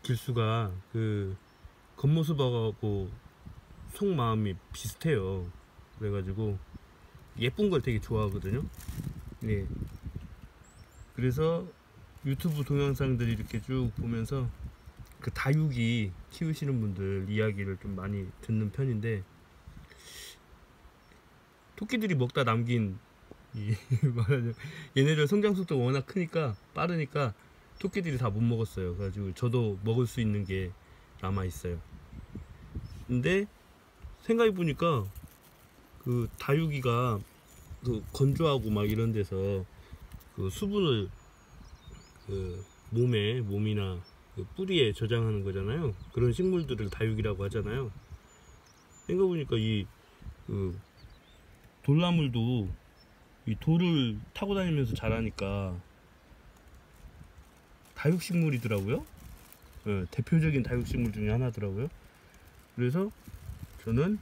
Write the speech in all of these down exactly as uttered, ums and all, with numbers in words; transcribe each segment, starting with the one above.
길수가 그 겉모습하고 속마음이 비슷해요. 그래가지고 예쁜 걸 되게 좋아하거든요. 예. 그래서 유튜브 동영상들 이렇게 쭉 보면서 그 다육이 키우시는 분들 이야기를 좀 많이 듣는 편인데, 토끼들이 먹다 남긴 이 말하자면 얘네들 성장 속도가 워낙 크니까 빠르니까 토끼들이 다 못 먹었어요. 그래가지고 저도 먹을 수 있는 게 남아 있어요. 근데 생각해 보니까 그 다육이가 그 건조하고 막 이런 데서 그 수분을 그 몸에 몸이나 그 뿌리에 저장하는 거잖아요. 그런 식물들을 다육이라고 하잖아요. 생각해 보니까 이 그 돌나물도 이 돌을 타고 다니면서 자라니까 다육식물이더라고요. 네, 대표적인 다육식물 중에 하나더라고요. 그래서 저는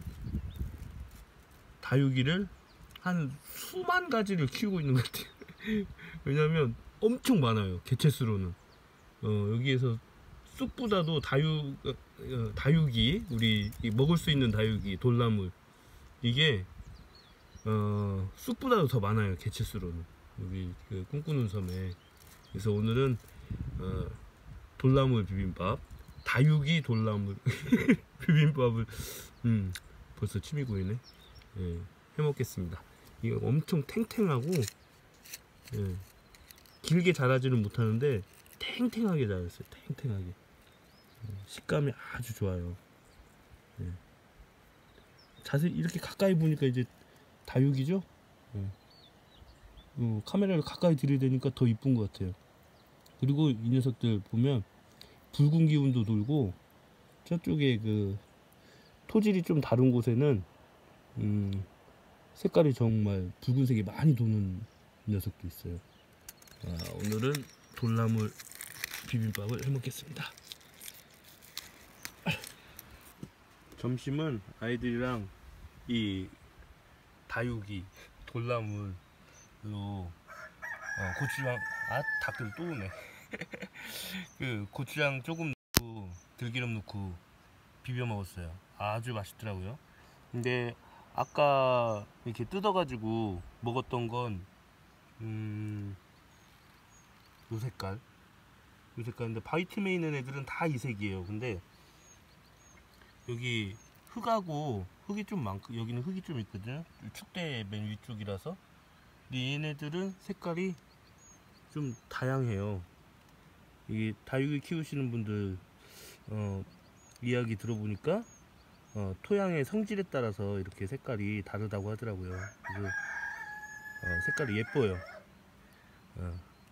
다육이를 한 수만 가지를 키우고 있는 것 같아요. 왜냐면 엄청 많아요. 개체수로는. 어, 여기에서 쑥보다도 다육, 어, 다육이, 우리 먹을 수 있는 다육이, 돌나물, 이게 어, 쑥보다도 더 많아요. 개체수로는. 여기 그 꿈꾸는 섬에. 그래서 오늘은 어, 돌나물 비빔밥, 다육이 돌나물 비빔밥을 음, 벌써 침이 고이네. 예, 해먹겠습니다. 이거 엄청 탱탱하고, 예, 길게 자라지는 못하는데 탱탱하게 자랐어요. 탱탱하게. 식감이 아주 좋아요. 예. 자세히 이렇게 가까이 보니까 이제 다육이죠. 예. 어, 카메라를 가까이 들이대니까 더 이쁜 것 같아요. 그리고 이 녀석들 보면 붉은 기운도 돌고, 저쪽에 그 토질이 좀 다른 곳에는 음, 색깔이 정말 붉은색이 많이 도는 녀석도 있어요. 아, 오늘은 돌나물 비빔밥을 해먹겠습니다. 점심은 아이들이랑 이 다육이 돌나물로 어, 고추장, 아 닭들 또 오네. 그 고추장 조금 넣고 들기름 넣고 비벼 먹었어요. 아주 맛있더라고요. 근데 아까 이렇게 뜯어가지고 먹었던 건 음, 요 색깔, 요 색깔인데 바이트메 있는 애들은 다 이 색이에요. 근데 여기 흙하고 흙이 좀 많고, 여기는 흙이 좀 있거든요. 축대 맨 위쪽이라서. 근데 얘네들은 색깔이 좀 다양해요. 이 다육이 키우시는 분들 어, 이야기 들어보니까 어, 토양의 성질에 따라서 이렇게 색깔이 다르다고 하더라고요. 그래서 어, 색깔이 예뻐요. 어,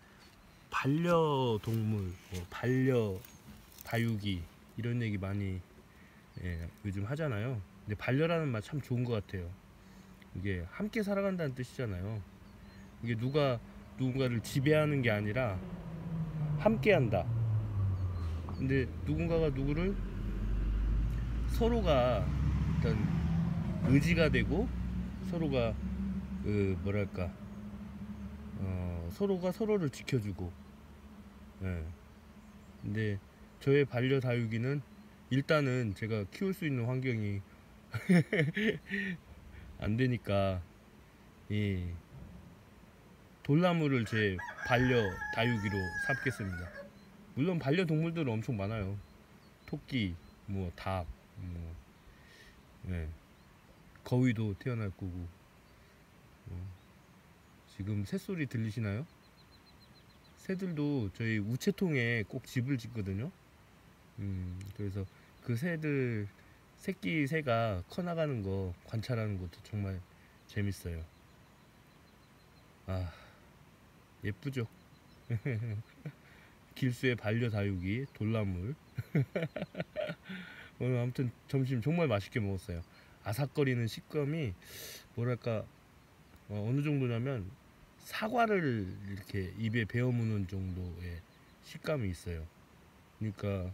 반려동물, 뭐 반려 다육이 이런 얘기 많이 예, 요즘 하잖아요. 근데 반려라는 말 참 좋은 것 같아요. 이게 함께 살아간다는 뜻이잖아요. 이게 누가 누군가를 지배하는 게 아니라 함께 한다. 근데 누군가가 누구를, 서로가 일단 의지가 되고, 서로가 그 뭐랄까 어, 서로가 서로를 지켜주고. 예. 근데 저의 반려 다육이는 일단은 제가 키울 수 있는 환경이 안 되니까 이 돌나무를 제 반려 다육이로 삼겠습니다. 물론 반려동물들은 엄청 많아요. 토끼, 뭐 닭, 뭐 네. 거위도 태어날 거고. 어. 지금 새소리 들리시나요? 새들도 저희 우체통에 꼭 집을 짓거든요. 음, 그래서 그 새들, 새끼 새가 커나가는 거 관찰하는 것도 정말 재밌어요. 아, 예쁘죠? 길수의 반려 다육이 돌나물. 오늘 아무튼 점심 정말 맛있게 먹었어요. 아삭거리는 식감이 뭐랄까 어, 어느 정도냐면 사과를 이렇게 입에 베어 무는 정도의 식감이 있어요. 그러니까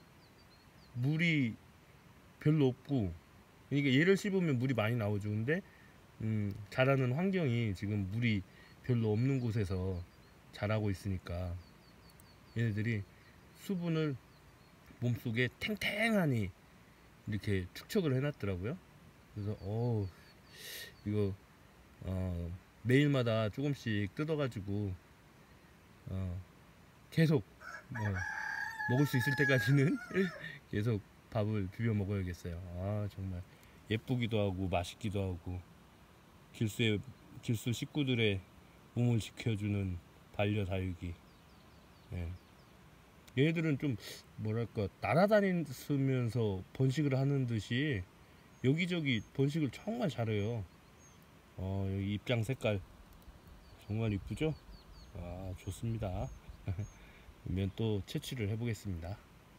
물이 별로 없고, 그러니까 얘를 씹으면 물이 많이 나오죠. 근데 음, 자라는 환경이 지금 물이 별로 없는 곳에서 자라고 있으니까 얘네들이 수분을 몸속에 탱탱하니 이렇게 축척을 해놨더라고요. 그래서 어 이거 어, 매일마다 조금씩 뜯어가지고 어, 계속 어, 먹을 수 있을 때까지는 계속 밥을 비벼 먹어야겠어요. 아 정말 예쁘기도 하고 맛있기도 하고 길수의 길수 식구들의 몸을 지켜주는 반려다육이. 예. 얘네들은 좀 뭐랄까 날아다니면서 번식을 하는 듯이 여기저기 번식을 정말 잘해요. 어, 여기 입장 색깔 정말 이쁘죠? 아 좋습니다. 그러면 또 채취를 해보겠습니다.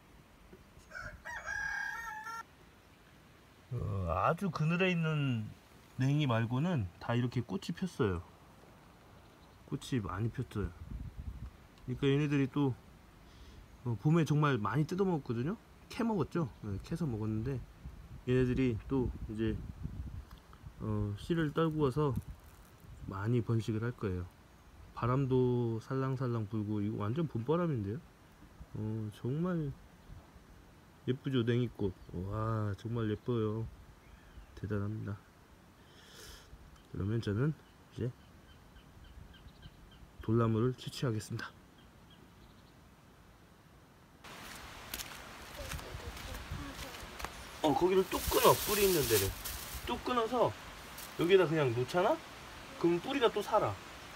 어, 아주 그늘에 있는 냉이 말고는 다 이렇게 꽃이 폈어요. 꽃이 많이 폈어요. 그러니까 얘네들이 또 어, 봄에 정말 많이 뜯어 먹었거든요. 캐 먹었죠. 네, 캐서 먹었는데 얘네들이 또 이제 어, 씨를 떨고 와서 많이 번식을 할 거예요. 바람도 살랑살랑 불고 이거 완전 봄바람인데요. 어, 정말 예쁘죠. 냉이꽃. 와 정말 예뻐요. 대단합니다. 그러면 저는 이제 돌나무를 채취하겠습니다. 어 거기를 뚝 끊어. 뿌리 있는 데를 뚝 끊어서 여기에다 그냥 놓잖아? 그럼 뿌리가 또 살아.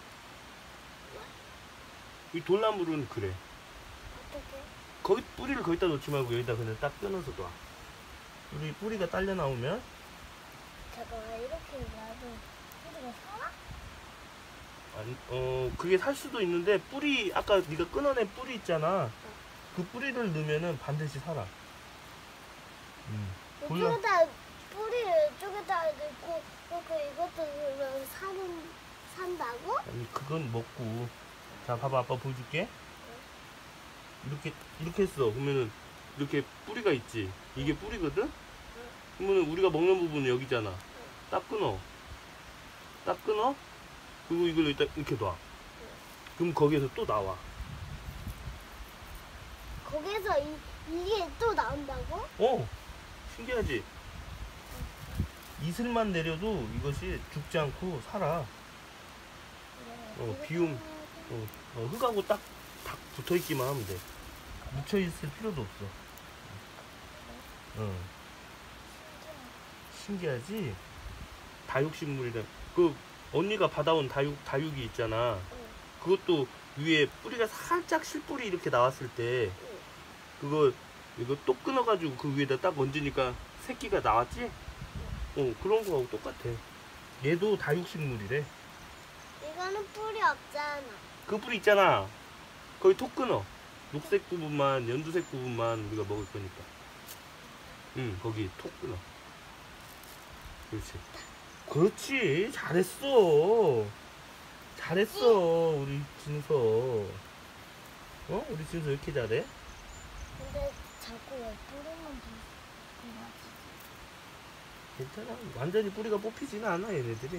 이 돌나무는 그래. 어떻게? 거기 뿌리를 거기다 놓지 말고 여기다 그냥 딱 끊어서 놔. 우리 뿌리가 딸려 나오면 잠깐만, 이렇게 놔도 뿌리가 살아? 아니 어 그게 살 수도 있는데 뿌리 아까 네가 끊어낸 뿌리 있잖아. 그 뿌리를 넣으면은 반드시 살아. 음. 골라. 이쪽에다 뿌리를 이쪽에다 넣고 이렇게 이것도 넣으면 사는 산다고? 아니 그건 먹고. 자 봐봐 아빠 보여줄게. 이렇게 이렇게 했어. 그러면은 이렇게 뿌리가 있지. 이게 뿌리거든. 그러면은 우리가 먹는 부분은 여기잖아. 딱 끊어. 딱 끊어. 그리고 이걸 일단 이렇게 놔. 그럼 거기에서 또 나와. 거기서 이, 이게 또 나온다고? 어 신기하지. 이슬만 내려도 이것이 죽지 않고 살아. 어 비움 어, 어, 흙하고 딱, 딱 붙어있기만 하면 돼. 묻혀있을 필요도 없어. 어. 신기하지? 다육식물이다. 그 언니가 받아온 다육, 다육이 있잖아. 그것도 위에 뿌리가 살짝 실뿌리 이렇게 나왔을 때 그거 이거 또 끊어가지고 그 위에다 딱 얹으니까 새끼가 나왔지? 어 그런 거하고 똑같아. 얘도 다육식물이래. 이거는 뿌리 없잖아. 그 뿌리 있잖아. 거기 톡 끊어. 녹색 부분만, 연두색 부분만 우리가 먹을 거니까. 응, 거기 톡 끊어. 그렇지. 그렇지. 잘했어. 잘했어. 우리 진서. 어? 우리 진서 왜 이렇게 잘해? 근데 자꾸 왜 뿌리만 들어가지? 괜찮아. 완전히 뿌리가 뽑히지는 않아, 얘네들이.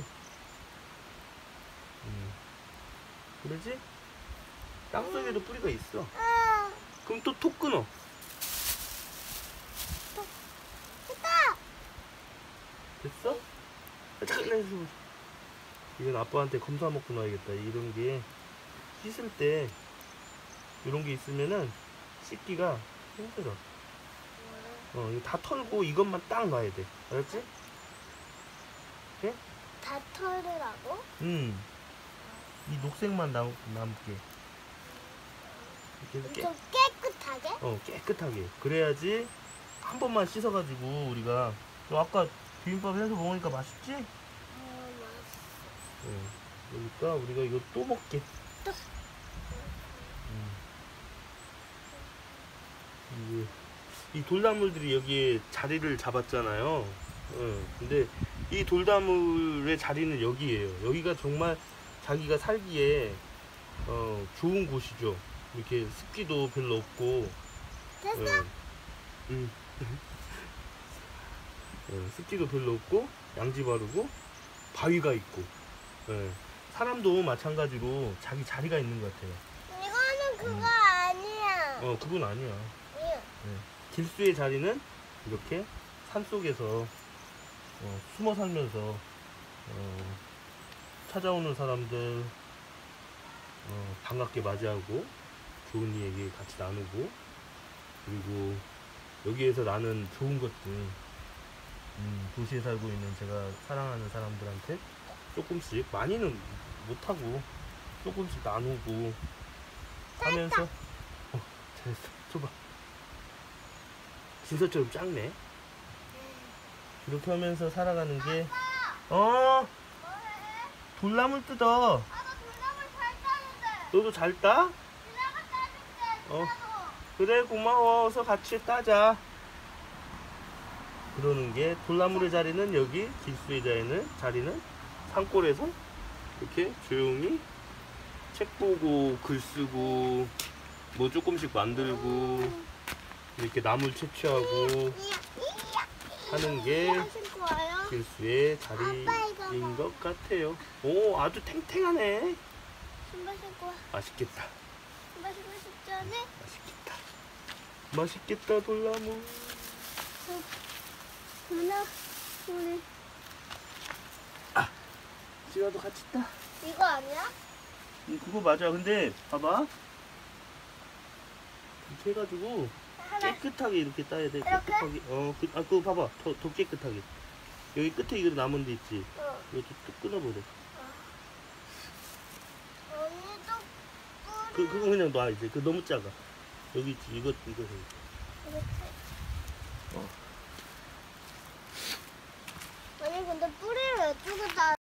음. 그러지? 땅속에도 뿌리가 있어. 아, 그럼 또 톡 끊어. 됐다! 됐어? 잠깐 해줘. 이건 아빠한테 검사 먹고 놔야겠다. 이런 게 씻을 때 이런 게 있으면은 씻기가 힘들어. 어, 이거 다 털고 이것만 딱 놔야 돼. 알았지? 네? 다 털으라고? 음. 이 녹색만 남, 남게. 이렇게 깨, 좀 깨끗하게? 어, 깨끗하게. 그래야지 한 번만 씻어가지고 우리가 또 아까 비빔밥 해서 먹으니까 맛있지? 어, 맛있어. 어, 그러니까 우리가 이거 또 먹게. 또. 음. 이게, 이 돌나물들이 여기에 자리를 잡았잖아요. 어, 근데 이 돌나물의 자리는 여기예요. 여기가 정말 자기가 살기에 어, 좋은 곳이죠. 이렇게 습기도 별로 없고. 됐어? 어, 음. 어, 습기도 별로 없고 양지 바르고 바위가 있고. 예. 사람도 마찬가지로 자기 자리가 있는 것 같아요. 이거는 그거 음. 아니야. 어, 그건 아니야. 아니야. 예. 길수의 자리는 이렇게 산속에서 어, 숨어 살면서 어, 찾아오는 사람들 어, 반갑게 맞이하고 좋은 얘기 같이 나누고, 그리고 여기에서 나는 좋은 것들, 음, 도시에 살고 있는 제가 사랑하는 사람들한테 조금씩, 많이는 못하고 조금씩 나누고 하면서, 어, 잘했어. 줘봐. 진서처럼 작네. 이렇게 하면서 살아가는 게, 어, 돌나물 뜯어. 너도 잘 따? 어, 그래, 고마워. 어서 같이 따자. 그러는 게, 돌나물의 자리는 여기, 길수의 자리는, 자리는 산골에서 이렇게 조용히 책 보고, 글 쓰고, 뭐 조금씩 만들고, 이렇게 나물 채취하고 하는 게 길수의 자리인 것 같아요. 오, 아주 탱탱하네. 신발 신고 와. 맛있겠다. 신발 신고 싶지 않아? 맛있겠다. 맛있겠다, 돌나무. 누나, 우리 지가도 같이 따. 이거 아니야? 응, 그거 맞아. 근데 봐봐. 이렇게 해가지고 하나. 깨끗하게 이렇게 따야 돼. 이렇게? 깨끗하게. 어, 그, 아, 그거 봐봐. 더, 더 깨끗하게. 여기 끝에 이거 남은 데 있지? 어. 이거 또 끊어버려. 언니도 그, 그거 그냥 놔, 이제. 그 너무 작아. 여기 있지. 이거, 이거. 이거. 이렇게. 어. 아니 근데 뿌리를 왜 쪼개다